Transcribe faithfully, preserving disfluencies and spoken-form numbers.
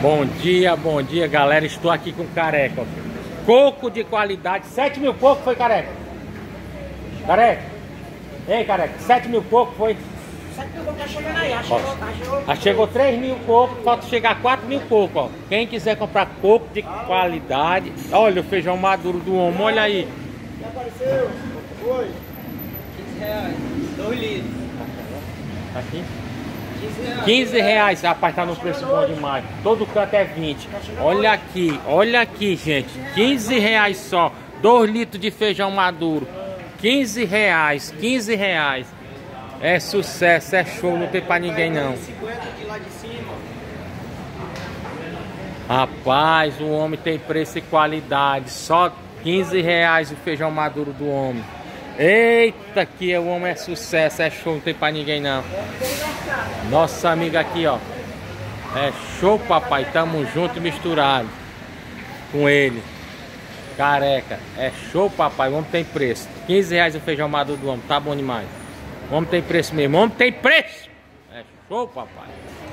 Bom dia, bom dia, galera. Estou aqui com Careca. Ó. Coco de qualidade. sete mil coco foi, Careca? Careca? Ei, Careca, sete mil coco foi? sete mil coco tá chegando aí. Já chegou, tá, chegou. Já chegou três mil coco, falta chegar quatro mil coco, ó. Quem quiser comprar coco de qualidade. Olha o feijão maduro do homem, olha aí. Já apareceu? Foi. quinze reais. dois litros. Aqui? quinze reais, rapaz, tá no preço bom demais. Todo canto é vinte. Olha aqui, olha aqui, gente. quinze reais só. dois litros de feijão maduro. quinze reais, quinze reais. É sucesso, é show, não tem pra ninguém não. Rapaz, o homem tem preço e qualidade. Só quinze reais o feijão maduro do homem. Eita, que o homem é sucesso, é show, não tem pra ninguém não. Nossa amiga aqui, ó. É show, papai. Tamo junto e misturado com ele. Careca. É show, papai. O homem tem preço. quinze reais o feijão maduro do homem. Tá bom demais. O homem tem preço mesmo. O homem tem preço. É show, papai.